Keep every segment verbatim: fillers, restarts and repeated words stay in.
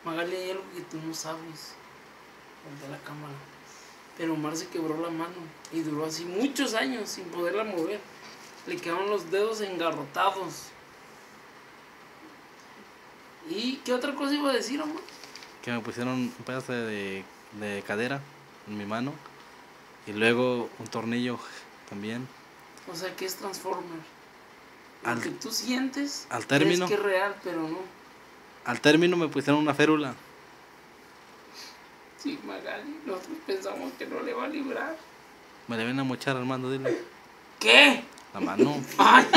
Magali, hay algo que tú no sabes, el de la cámara. Pero Omar se quebró la mano y duró así muchos años sin poderla mover. Le quedaron los dedos engarrotados. ¿Y qué otra cosa iba a decir, Omar? Que me pusieron un pedazo de, de cadera en mi mano y luego un tornillo también. O sea, que es Transformer. Lo Al, que tú sientes al término, es que es real, pero no. Al término me pusieron una férula. Sí, Magali, nosotros pensamos que no le va a librar. Me le ven a mochar, Armando, dile. ¿Qué? La mano. Ay,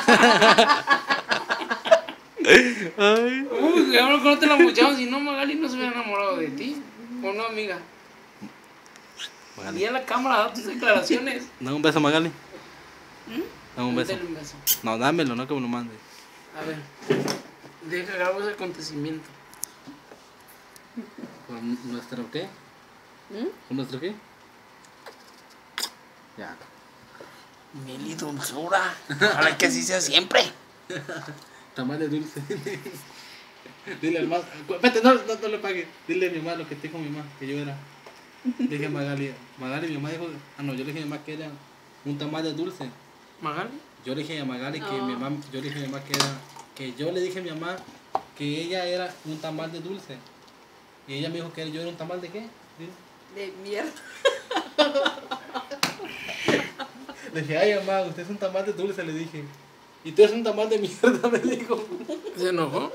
Ay. Uy, ahora que no te la mochamos, si no, Magali no se hubiera enamorado de ti. ¿O no, amiga? Magali. Y a la cámara, da tus declaraciones. Dame un beso, Magali. ¿Mm? Dame un beso. Dale un beso. No, dámelo, no que me lo mandes. A ver, deja grabo ese acontecimiento. ¿Con nuestro qué? ¿Mm? ¿Con nuestro qué? Ya. Miel y dulzura. Ojalá que así sea siempre. Tamales dulce. Dile al más. Espérate, no, no, no le pagues. Dile a mi mamá lo que te dijo mi mamá, que yo era. Le dije a Magali. Magali, mi mamá dijo. Ah, no, yo le dije a mi mamá que era un tamal de dulce. ¿Magali? Yo le dije a Magali que No. mi mamá. Yo le dije a mi mamá que era. Que yo le dije a mi mamá que ella era un tamal de dulce. Y ella me dijo que yo era un tamal de qué. Dile. De mierda. Le dije, ay mamá, usted es un tamal de dulce, le dije. Y tú eres un tamal de mierda, me dijo. ¿Se enojó?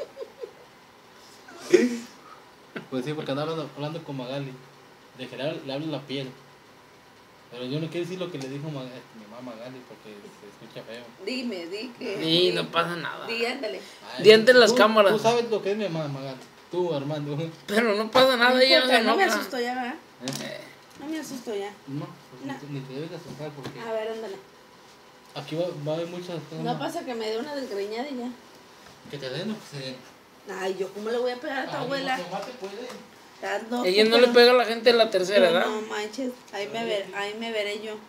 Pues sí, porque andaba hablando, hablando con Magali. Le dije, le, le hablo la piel. Pero yo no quiero decir lo que le dijo Magali, mi mamá Magali porque se escucha feo. Dime, di que. Sí, no pasa nada. Di, ándale. Ay, Di ante tú- las tú- cámaras. Tú sabes lo que es mi mamá Magali. Tú, Armando. Pero no pasa nada, No ella no se importa, no me enoja. asusto ya, ¿verdad? ¿Eh? No me asusto ya. No, pues No. ni te- ni te debes de asustar porque A ver, ándale. aquí va, va a haber muchas cosas. No pasa que me dé una desgreñada y ya. Que te den, pues. Eh. Ay, ¿yo cómo le voy a pegar a tu Ay, abuela? mi mamá te puede. Ah, no, Ella no pero- le pega a la gente de la tercera pero edad. No manches, ahí me, ver, ahí me veré yo.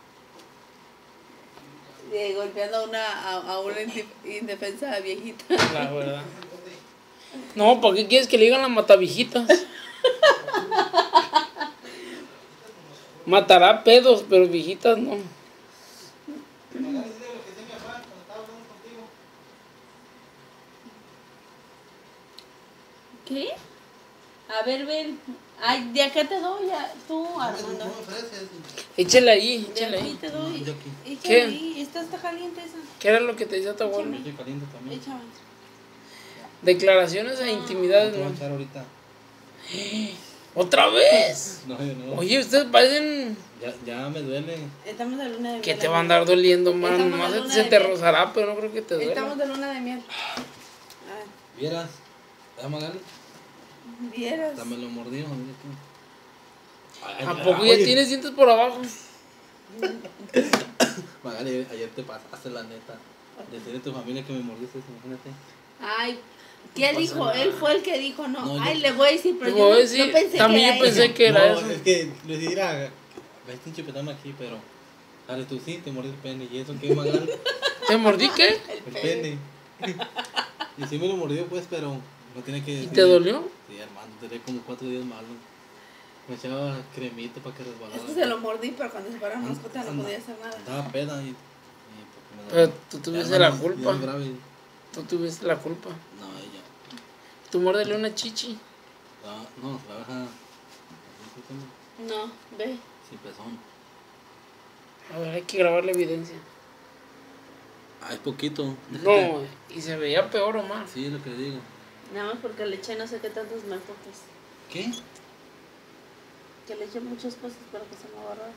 De, golpeando a una, a, a una indi- indefensa viejita. La verdad. No, ¿para qué quieres que le digan la matavijitas? Matará pedos, pero viejitas no. ¿Qué? A ver, ven. Ay, de acá te doy, ya, tú, Armando. Échale ahí, De échale aquí ahí. te doy. yo aquí. Échale ¿Qué? ahí, esta está caliente esa. ¿Qué era lo que te decía tu abuelo? Yo estoy caliente también. Échame. Declaraciones e intimidades, Te voy a ¿no? echar ahorita. ¿Otra vez? No, yo no. Oye, ustedes parecen Ya, ya me duele. Estamos de luna de miel. que te va a andar doliendo, man. Estamos Más de se, luna se de te miel. rozará, pero no creo que te duela. Estamos de luna de miel. Ay, ¿Vieras? ¿Verdad, Magali? vieras. Hasta me lo mordió. mira tú. Ay, ¿A ay, poco oye, ya tienes dientes por abajo? Magali, ayer te pasaste la neta. Decirle a tu familia que me mordiste, imagínate. Ay, ¿qué No dijo? pasa nada. Él fue el que dijo no. No, yo- Ay, le voy a decir, pero Te yo, voy a no- decir, yo pensé también que yo era pensé ella. que era no, eso. es que le decía, ves un chupetón aquí, pero. Dale, tú sí, te mordí el pene. ¿Y eso qué, Magali? ¿Te mordí qué? El pene. Y sí me lo mordió, pues, pero no tiene que ¿Y decir. te dolió? Sí, hermano, tenía como cuatro días malo. Me echaba cremita para que resbalara. Es que se lo mordí, pero cuando se para la mascota no Anda- podía hacer nada. Andaba peda y. y porque me Pero daba- tú tuviste Hermano, la culpa. ya es grave. Tú tuviste la culpa. No, ella. Tú muérdele una chichi. La, no, la baja. No, ve. Sin pezón. A ver, hay que grabar la evidencia. Ah, es poquito. No, y se veía peor o más. Sí, es lo que le digo. Nada más porque le eché no sé qué tantos menfoques. ¿Qué? Que le eché muchas cosas para que se me agarrara.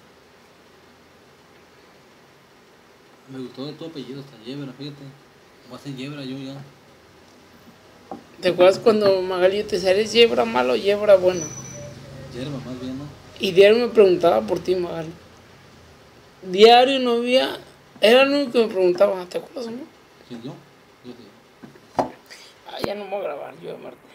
Me gustó de tu apellido, hasta Yebra, fíjate. Voy a ser Yebra yo ya. ¿Te acuerdas cuando Magali te decía, ¿eres yebra malo o yebra buena? Yerba, más bien, ¿no? Y diario me preguntaba por ti, Magali. Diario no había... Era lo único que me preguntaba, ¿te acuerdas o no? ¿Quién yo? Yo sí. Ah, ya no me voy a grabar, yo, Marco.